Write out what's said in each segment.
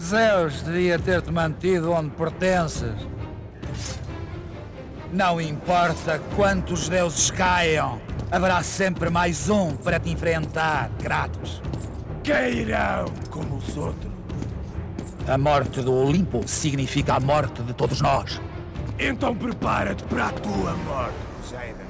Zeus devia ter-te mantido onde pertences. Não importa quantos deuses caiam, haverá sempre mais um para te enfrentar, Kratos. Cairão como os outros. A morte do Olimpo significa a morte de todos nós. Então prepara-te para a tua morte, Poseidon.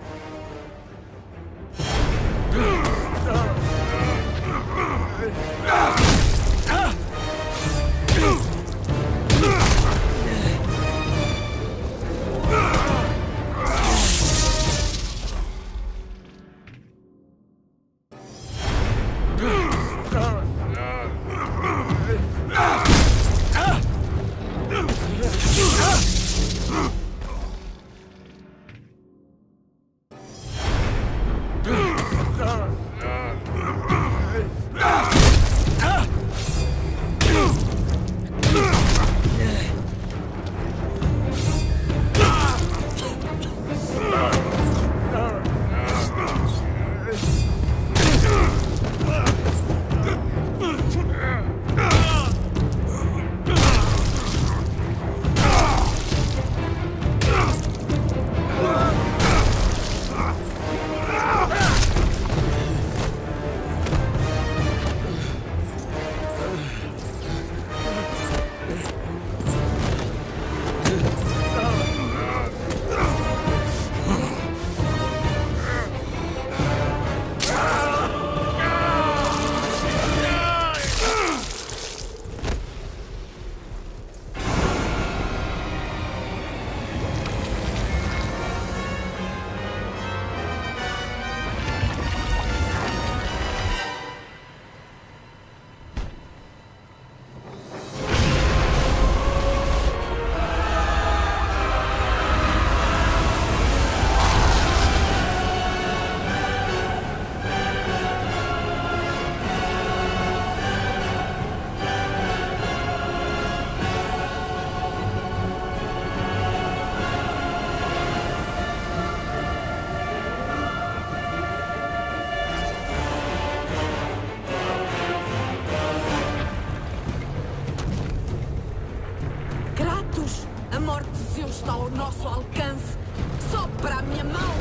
A morte de Zeus está ao nosso alcance. Só para a minha mão.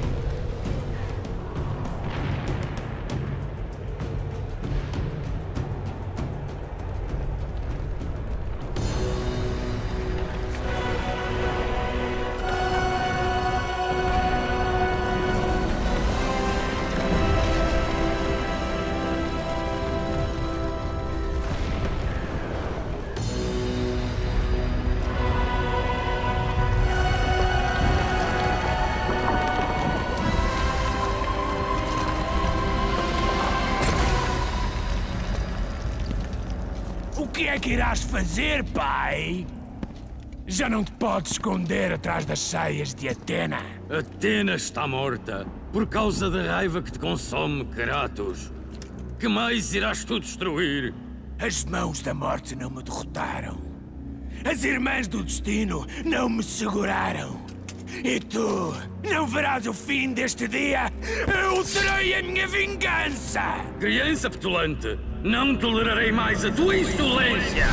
O que é que irás fazer, pai? Já não te podes esconder atrás das saias de Atena. Atena está morta, por causa da raiva que te consome, Kratos. Que mais irás tu destruir? As mãos da morte não me derrotaram. As irmãs do destino não me seguraram. E tu não verás o fim deste dia. Eu terei a minha vingança! Criança petulante, não tolerarei mais a tua insolência!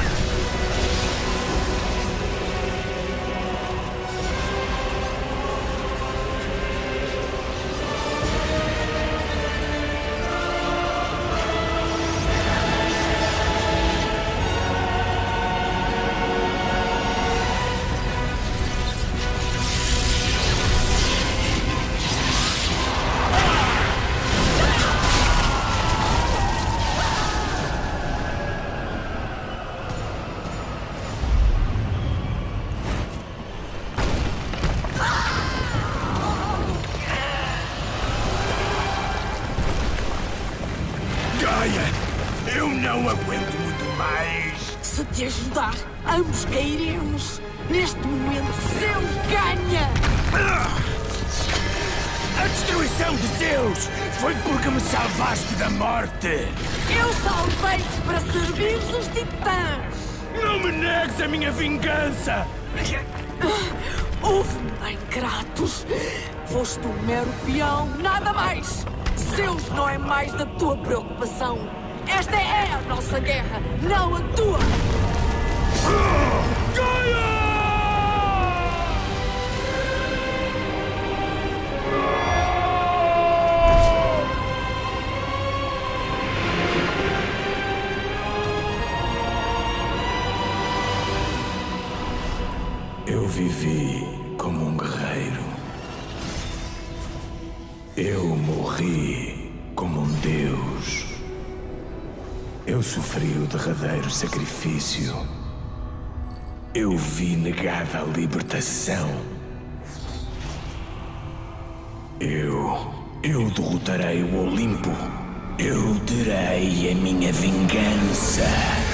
Eu não aguento muito mais. Se te ajudar, ambos cairemos. Neste momento, Zeus ganha! A destruição de Zeus foi porque me salvaste da morte. Eu salvei-te para servires os titãs. Não me negues a minha vingança. Ouve-me bem, Kratos. Foste um mero peão, nada mais. Zeus não é mais da tua preocupação. Esta é a nossa guerra, não a tua! Eu vivi como um guerreiro. Eu morri como um deus. Eu sofri o derradeiro sacrifício. Eu vi negada a libertação. Eu derrotarei o Olimpo. Eu terei a minha vingança.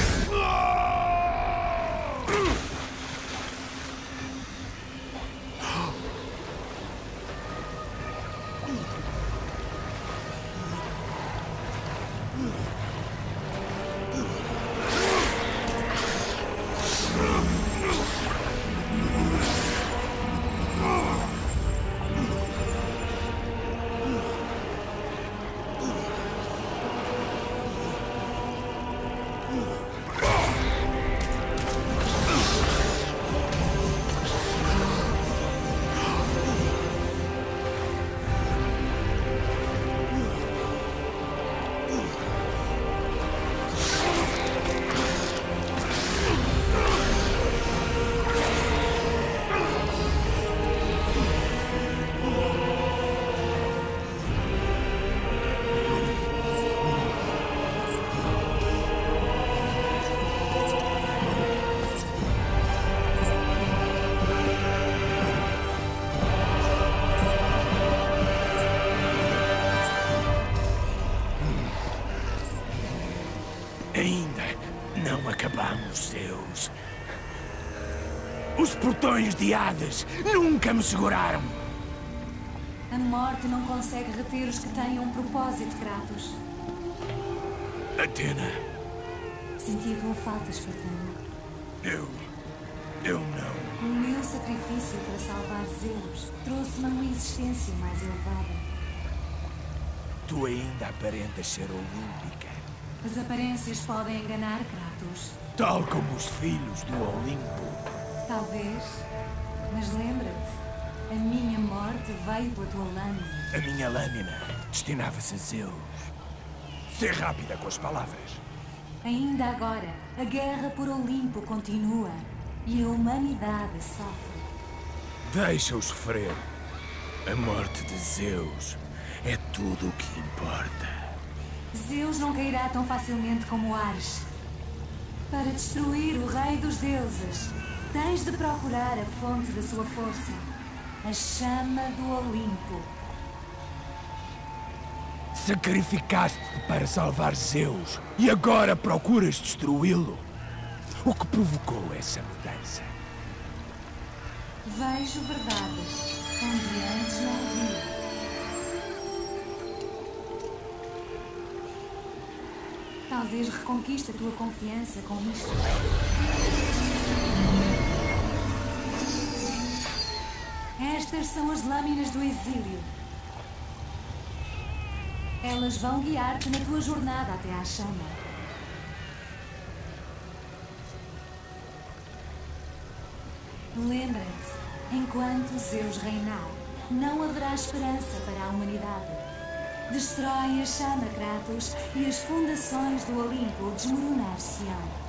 Ainda não acabamos, Zeus. Os portões de Hades nunca me seguraram. A morte não consegue reter os que têm um propósito, Kratos. Atena. Senti a tua falta, espartano. Eu não. O meu sacrifício para salvar Zeus trouxe-me a uma existência mais elevada. Tu ainda aparentas ser olímpica. As aparências podem enganar, Kratos. Tal como os filhos do Olimpo. Talvez. Mas lembra-te, a minha morte veio pela tua lâmina. A minha lâmina destinava-se a Zeus. Ser rápida com as palavras. Ainda agora, a guerra por Olimpo continua e a humanidade sofre. Deixa-o sofrer. A morte de Zeus é tudo o que importa. Zeus não cairá tão facilmente como Ares. Para destruir o rei dos deuses, tens de procurar a fonte da sua força, a chama do Olimpo. Sacrificaste-te para salvar Zeus e agora procuras destruí-lo. O que provocou essa mudança? Vejo verdades onde antes não vi. Talvez reconquiste a tua confiança com isto. Estas são as lâminas do exílio. Elas vão guiar-te na tua jornada até à chama. Lembra-te, enquanto Zeus reinar, não haverá esperança para a humanidade. Destrói a chama, Kratos, e as fundações do Olimpo desmoronar-se-ão.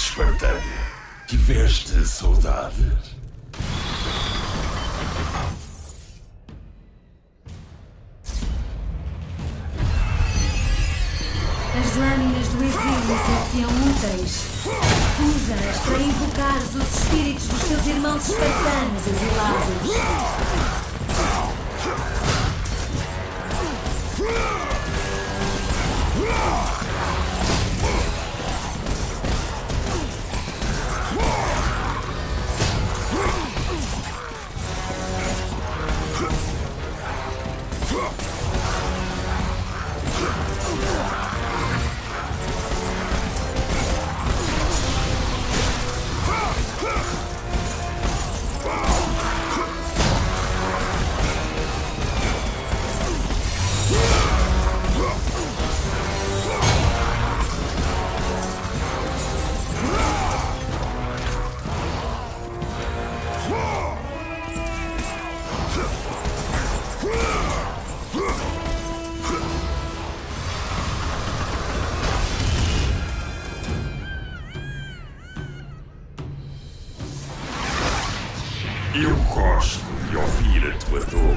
espartano. Tiveste saudades? As lâminas do exílio ser-te-ão úteis. Usa-as para invocares os espíritos dos teus irmãos espartanos exilados. Eu gosto de ouvir a tua dor.